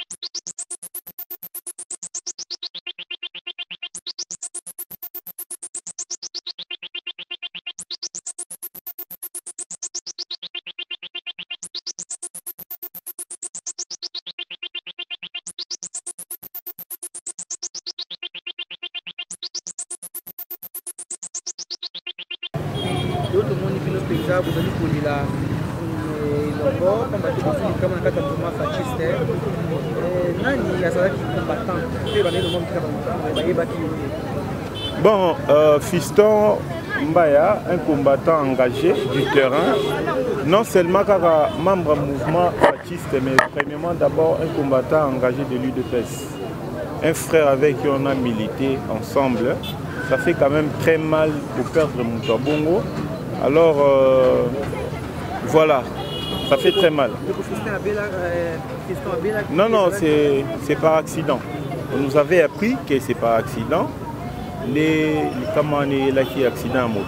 Tout le monde qui nous paysage, vous allez pour là. Comme on a mouvement fasciste, nani azalaki combattant. Bon, Fiston Mbaya, un combattant engagé du terrain, non seulement car membre du mouvement fasciste, mais premièrement d'abord un combattant engagé de l'UDPS. Un frère avec qui on a milité ensemble. Ça fait quand même très mal pour perdre Moutabongo. Alors, voilà, ça fait très mal. Non, non, c'est par accident. On nous avait appris que c'est par accident. Comment on est là qui est accident à moto.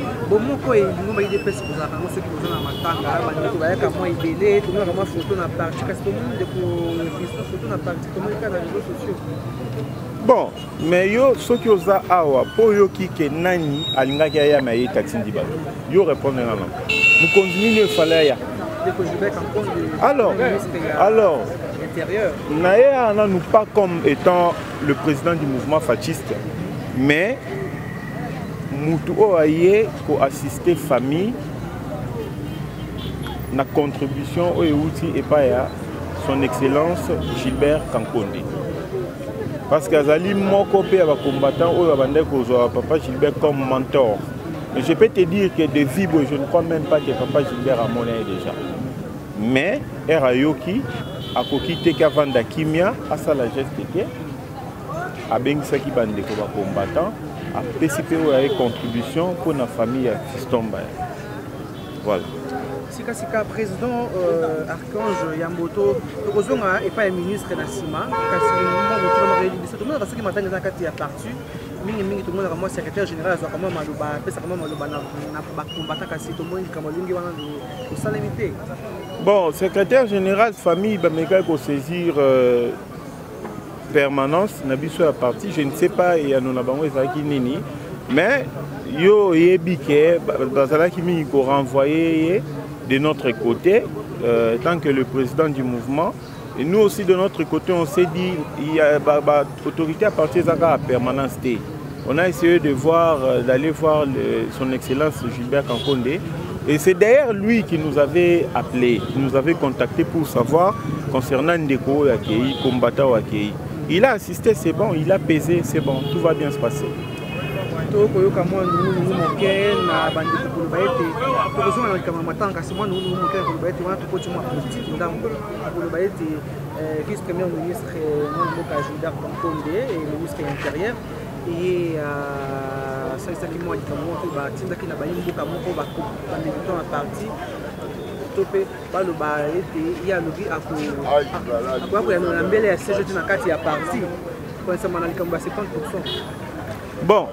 Bon, mais yo ceux qui osent awa pour yo qui que nani alinga qui aya maï katindi ba yo répondre non. Nous continuons le fallait. Alors, Naïa nous pas comme étant le président du mouvement fasciste, mais Moutou Oaye pour assister famille na contribution au outil et pas son excellence Gilbert Kankonde. Parce qu'Azali moko pe aba combattant ou abandé ko papa Gilbert comme mentor. Mais je peux te dire que de vivre, je ne crois même pas que papa Gilbert a monnaie déjà. Mais Erayoki a quitté Kavanda Kimia à sa la geste que a bengisaki bande ko ba combattant a participé à une contribution pour la famille à Fiston Mbaya. Voilà. Sika président Archange Yamboto tokozonga et pas un ministre Nassima kasi tout le monde va se matanga na kati ya parti mingi tout le monde va secrétaire général za kama maloba pesa kama maloba na ba combattant kasi tout le monde kama lungi wana au salamité. Bon, secrétaire général famille ba meka ko saisir permanence na biso ya parti, je ne sais pas et anona bango ezaki nini mais yo yebike bazalaki mingi ko renvoyer de notre côté, tant que le président du mouvement, et nous aussi de notre côté, on s'est dit il y a l'autorité à partir de la permanence. On a essayé de voir, d'aller voir son excellence Gilbert Kankonde, et c'est d'ailleurs lui qui nous avait appelé, qui nous avait contacté pour savoir concernant Ndeko Akei, combattant Akei. Il a assisté, c'est bon, il a pesé, c'est bon, tout va bien se passer. Koyoka moi nous moquer na bandi pour baete tokozona na kama matanga si moi nous moquer pour baete wana tokoti moi politique ndambo pour baete vice premier ministre mon moka Gilbert Kankonde et ministre intérieur et ça c'est qui moi dit comme on ba tinda ki na ba yimbuka moko ba militant à parti topé ba lo baete ya lobi ako ya na mbele ya CGT na kati ya parti kwa sababu na kama 70%. Bon,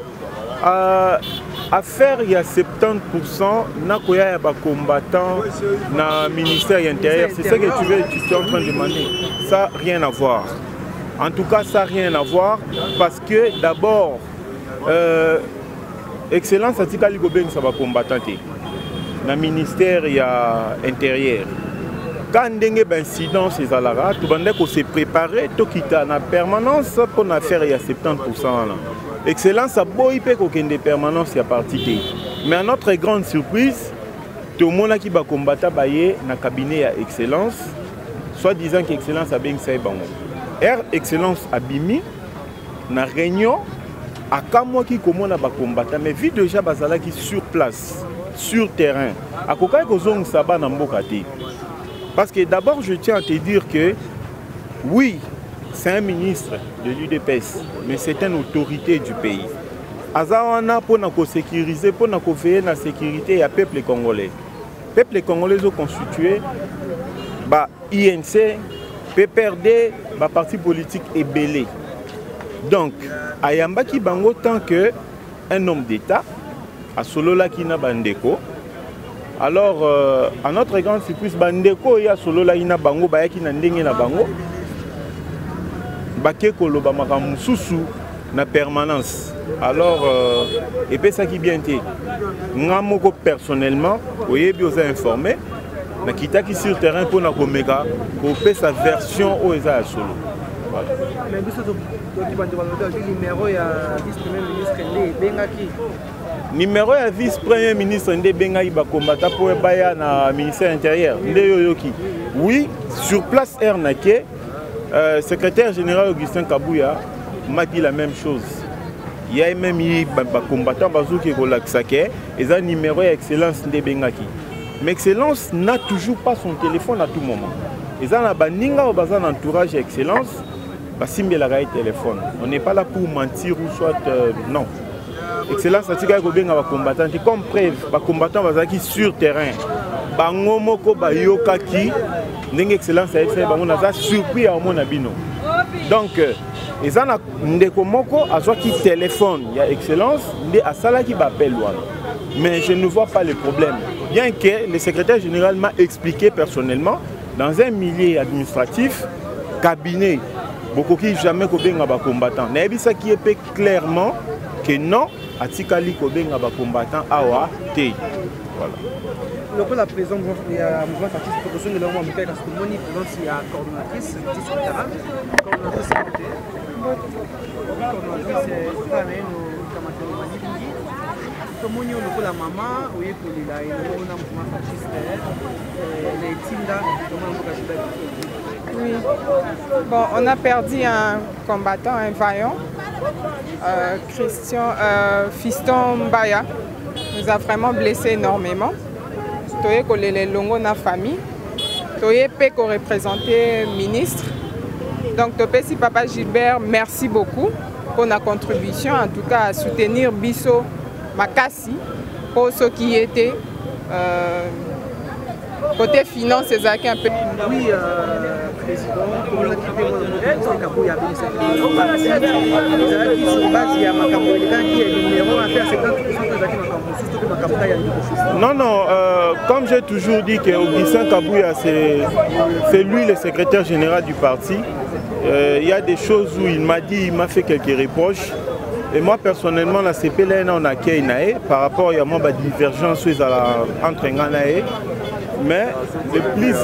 à faire il y a 70% nakoya ya ba combattant na ministère intérieur, c'est ça que tu es en train de demander. Ça rien à voir. En tout cas, ça rien à voir parce que d'abord excellence atikali gobeng ça va combattant na ministère il y a intérieur. Quand ndenge ba incident ces alara, tout bande ko se préparer to kita na permanence pour na faire il y a 70% là. Excellence a beau y de permanence à partie. Mais à notre grande surprise, tout le monde qui va combattre na cabinet à Excellence, soit disant qu'Excellence a bien fait bango. Excellence a bimi na réunion à Kamwa qui commande à combattre, mais vu déjà bazala qui sur place, sur terrain. À kokai kozong saba na mbokati. Parce que d'abord je tiens à te dire que oui, c'est un ministre de l'UDPS, mais c'est une autorité du pays. Azawana pour nous sécuriser, pour nous veiller la sécurité du peuple congolais. Le peuple congolais est constitué par INC, PPRD, par parti politique et belé. Donc, Ayamba qui bango tant que un homme d'État, à Solola qui n'a bandeko. Alors, à notre grande surprise, bandeko il y a Solola qui n'a bango, baya qui n'a ndenge na bango. baké koloba makambo susu na permanence. Alors et puis ça qui bien été nga moko personnellement oyebi oza informé na kitaki sur terrain pour na komeka ko pe sa version o eza solo. Voilà. Mais biso to numéro ya vice-premier ministre ndé bengaki. Numéro ya vice-premier ministre ndé bengaki ba combattant pour baya na ministère intérieur ndé yoyoki. Oui, sur place Ernake, secrétaire général Augustin Kabouya m'a dit la même chose. Il y a même eu des combattants qui ont l'accès et un numéro d'excellence de Bengaki. Mais Excellence n'a toujours pas son téléphone à tout moment. Et ça, il un entourage d'Excellence, il y a un téléphone. On n'est pas là pour mentir ou soit non. Excellence, c'est un combattant. Comme preuve, les combattants qui sur terrain. Bangomoko bayokaki ndenge excellence a fait bango naza surpris à mon abino. Donc ezana ndeko moko azwa ki téléphone ya excellence ndé asala ki bapel wana. Mais je ne vois pas le problème. Bien que le secrétaire général m'a expliqué personnellement dans un milieu administratif cabinet beaucoup qui jamais ko benga ba combattant. Na yebisa qui est clairement que non atikali ko benga ba combattant awa te. Voilà. Donc la présence il y a mouvement artiste proposition de l'homme parce que moni présence il y a coordonnatrice sur le terrain coordonnatrice c'est pas même kamato maniki to moni on la maman oui pour la on a mouvement artiste les tinda oui. Bon, on a perdu un combattant, un vaillant, Fiston Mbaya. Nous a vraiment blessé énormément. Toye ko lele longo na famille. Toye pe ko représenter ministre. Donc topé si Papa Gilbert, merci beaucoup pour la contribution, en tout cas à soutenir Bisso Makassi pour ce qui était côté finance, c'est ça qui est un peu. Oui, président, pour l'équipe de Kabouya, non, non, comme j'ai toujours dit que Augustin Kabouya, c'est lui le secrétaire général du parti. Il y a des choses où il m'a dit, il m'a fait quelques reproches. Et moi personnellement, la CPLN on a Keinae par rapport à ma divergence entre Nganae. Mais le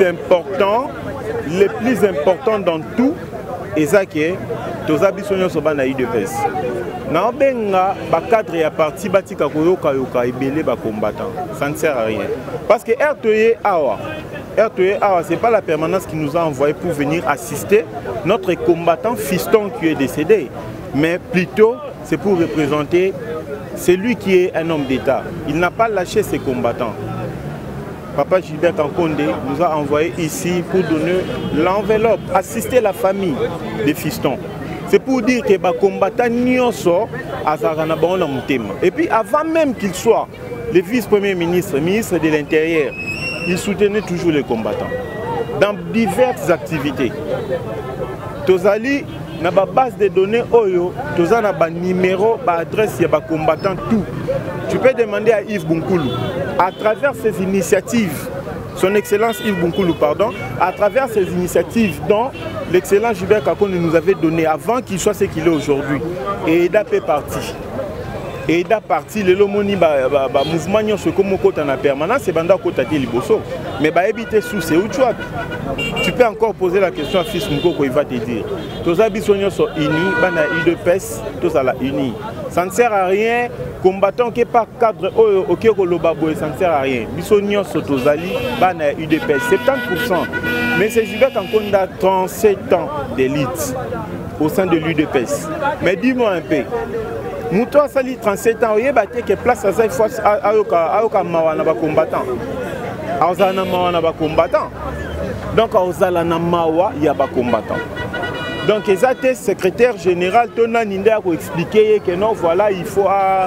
plus important dans tout, c'est ça qui est tous habitués sur la UDPS. Dans le cadre et parti batika koyoka yoka ebele ba combattant, ça ne sert à rien. Parce que RTE Awa, c'est pas la permanence qui nous a envoyé pour venir assister notre combattant Fiston qui est décédé, mais plutôt c'est pour représenter celui qui est un homme d'État. Il n'a pas lâché ses combattants. Papa Gilbert Kankonde nous a envoyé ici pour donner l'enveloppe, assister la famille des Fistons. C'est pour dire que les combattants nyonso azarana na mutema. Et puis avant même qu'il soit le vice-premier ministre, ministre de l'Intérieur, il soutenait toujours les combattants dans diverses activités. Tozali na ba base de données oyo, tozana ba numéro, ba adresse ya ba combattant tout. Tu peux demander à Yves Bunkoulou, à travers ces initiatives, son excellence Yves Bunkoulou, pardon, à travers ces initiatives dont l'excellent Gilbert Kakonde nous avait donné avant qu'il soit ce qu'il est aujourd'hui. Et EDA fait partie. EDA partie, le lomoni mouvement nyonso comme kota na permanence, c'est banda kota te liboso. Mais ba éviter sous c'est où tu peux encore poser la question à Fils Mukoko, il va te dire. Tous habitants sont unis, bana UDPS, tous à la unis. Ça ne sert à rien. Combattant qui n'est pas cadre, ça ne sert à rien. Bisognos Sotozali, Bana UDPS, 70%. Mais c'est Gilbert Kankonde a 37 ans d'élite au sein de l'UDPS. Mais dis-moi un peu, Mouto a sali 37 ans, il y a que place à ça, il faut à Mawana combattant. Aozana Mawana combattant. Donc Aozala Mawa, il y a des combattants. Donc, ils étaient secrétaire général, Tona Ninda a expliqué que non, voilà, il faut à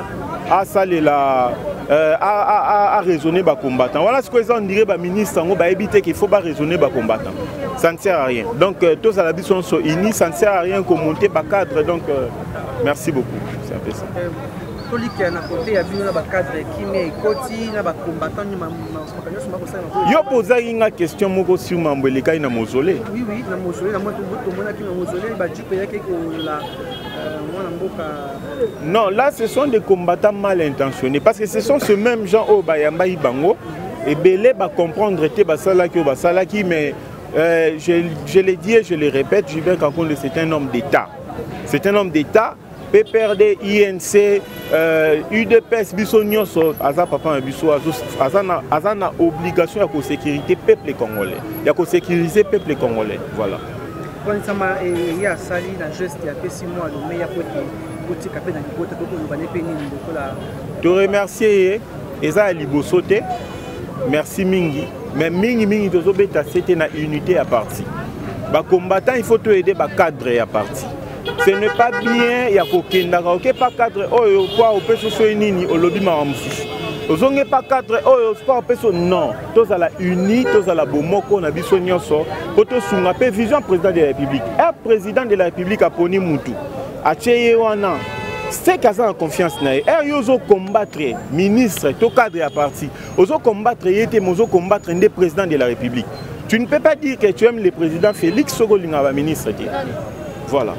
raisonner les combattants. Voilà ce que les on dirait, les ministres, on va éviter qu'il faut raisonner les combattants. Ça ne sert à rien. Donc, tous à la vision sont unis, ça ne sert à rien qu'on monte les cadres. Donc, merci beaucoup. C'est un peu ça. tolika na côté ya bino na ba cadre kimé koti na ba combattant yo posa une question moko sur Mambeleka na mausolée. Oui na mausolée na moi to mona ki na mausolée ba jipe yake ko la mwana mboka. Non, là ce sont des combattants mal intentionnés parce que ce sont ce même gens au bayamba ibango et belé ba comprendre te basala ki mais je l'ai dit et je le répète, Gilbert Kakonde c'est un homme d'État. C'est un homme d'État. PPRD, INC, UDPS, biso nyonso, aza papa biso azana obligation à sécurité peuple congolais. Il y a sécuriser peuple congolais. Voilà. Quand ça il y a sali na geste ya pesi moi le meilleur côté capé na libota to ko bané peni ndoko la. Te remercier eza libosote. Merci mingi. Mais mingi tozo beta c'était na unité à parti. Ba combattant il faut te aider ba cadre à parti. Ce n'est pas bien, il y a aucun ok pas cadre oh quoi au peso nini au lobby maramsu. Ozonge pas cadre oh pas au peso non. Tous à la uni, tous à la bomoko na biso nyonso. Poto sunga pe vision président de la République. Un président de la République a poni mutu. A cheye wana. C'est qu'à ça en confiance na. Yozo combattre ministre to cadre à parti. Ozo combattre yete mozo combattre des président de la République. Tu ne peux pas dire que tu aimes le président Félix Sogolinga va ministre. Voilà.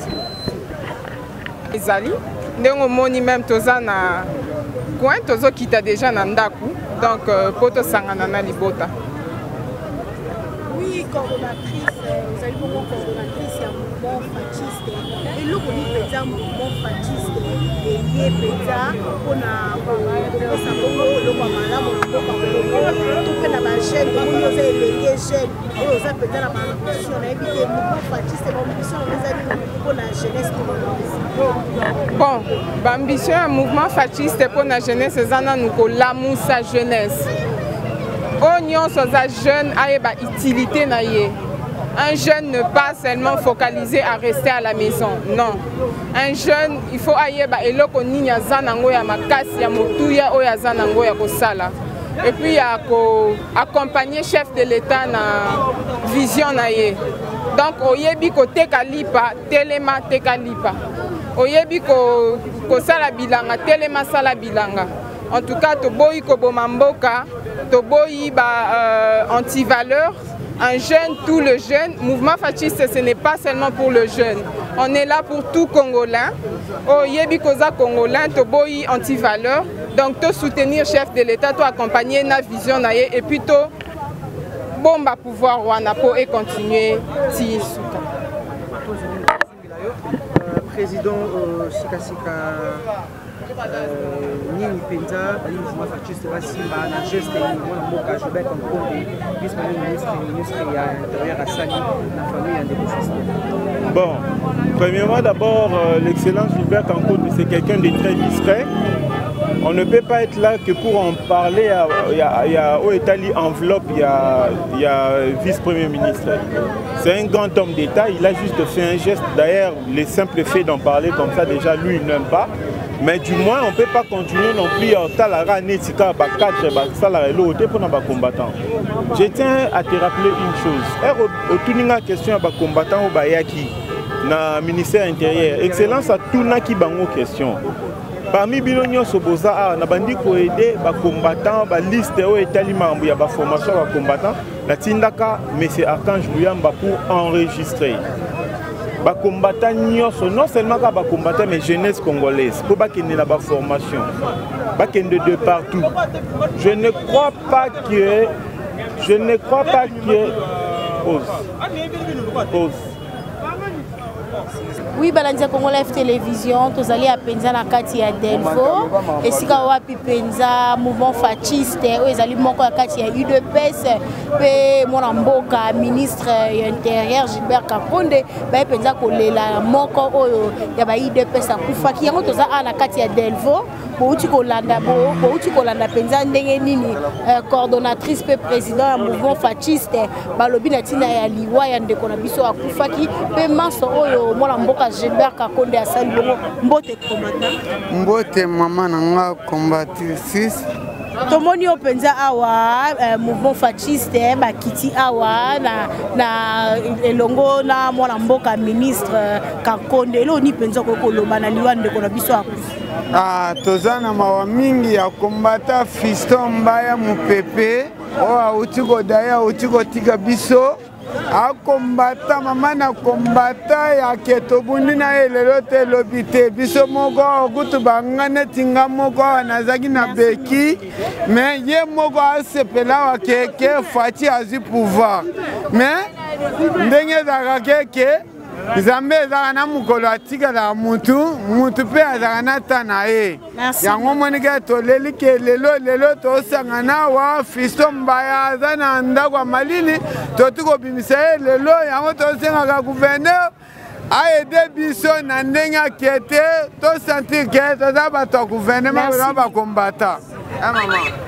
Ezali, ndenge moni même toza na coin tozo kita déjà na ndaku donc poto sangana na libota. Oui, coordonnatrice, vous avez beaucoup coordonnatrice ya mouvement fasciste. Et le petit mouvement fasciste et lié peza pona sa bongo le mala mo to pe na ba jeune to mo ze elenge jeune et oza peza na ba position na ebité mouvement fasciste ba position na ezali pona jeunesse congolaise. Bon, l'ambition du mouvement fasciste pour la jeunesse, c'est de lamusa jeunesse. On soza jeune a une utilité. Un jeune ne pas seulement focalisé à rester à la maison. Non. Un jeune, il faut aller eloko nini azanango ya makasi ya motuya o ya zanango ya kosala. Et puis accompagner chef de l'État na vision na ye. Donc oyebi ko tekalipa, telema tekalipa. Oyebi ko sala bilanga, telema sala bilanga. En tout cas, toboyi ko bomamboka, toboyi ba anti-valeur. Un jeune, tout le jeune. Mouvement fasciste, ce n'est pas seulement pour le jeune. On est là pour tout Congolais. Oyebi koza Congolais, toboyi anti-valeur. Donc, to soutenir chef de l'État, to accompagner na vision na ye, et puis to bomba pouvoir wanapo et continuer ti suka. Président Sikasika Nini Penza, le mouvement fasciste va simba na geste ni mboka Gilbert Kakonde, vice-ministre ya intérieur à Sali, la famille en démocratie. Bon, premièrement d'abord l'excellence Gilbert Kakonde c'est quelqu'un de très discret. On ne peut pas être là que pour en parler. Il y a au Italie enveloppe, il y a vice-premier ministre. C'est un grand homme d'État, il a juste fait un geste. D'ailleurs, les simples faits d'en parler comme ça, déjà lui, il n'aime pas. Mais du moins, on ne peut pas continuer non plus à combattant. Je tiens à te rappeler une chose. Au Tuninga question à combattant au Bayaki, dans le ministère intérieur. Excellence à Tunaki Bango question. Parmi Bilonio Soboza, on a bandit pour aider les combattants, la liste où est allumée, la formation des combattants. La Tindaka, M. Archange Bouyamba pour enregistrer. Les combattants, non seulement les combattants, mais jeunesse congolaise, pour qu'ils aient la formation. De partout. Je ne crois pas que. Pause. Oui, Balandia Congolais Télévision, tous allés à Penza na kati ya Delvo, et si wapi Penza mouvement fasciste, ils allaient moko à kati ya UDPS, pe mon mboka ministre intérieur Gilbert Kakonde, ba Penza kolela moko oyo ya ba UDPS akufa ki yango toza na kati ya Delvo, bouti kolanda Penza ndenge nini coordonnatrice pe président mouvement fasciste, balobi na tina ya liwa ya ndeko na biso akufa ki pe maso oyo mon mboka Gilbert Kakonde a sali mbote combattant. Mbote maman nanga combattrice. Tomoni openza awa mouvement fasciste bakiti awa na elongo na mwana mboka ministre Kakonde lo ni penza ko koloba na liwa ndeko na biso akufa. toza na mawa mingi ya kombata Fiston Mbaya Mupepe oyo auti kodaya auti kotika biso akombata mama na kombata ya ketobundi na ye lelo te elobi te biso moko okutu banga neti nga moko awa nazaki na beki me ye moko asepela awa keke Faci azwi pouvoir me ndenge ezalaka keke Nzambe ezalaka na mokolo atikala mutu mpe azalaka na ta na ye yango monika toleli ke lelo tosangana awa Fiston Mbaya aza na ndako ya malili toti kobimisa ye lelo yango tosengaka gouverneur aide biso na ndenge akete tosentir ke toza bato ya gouvernement bakombata mama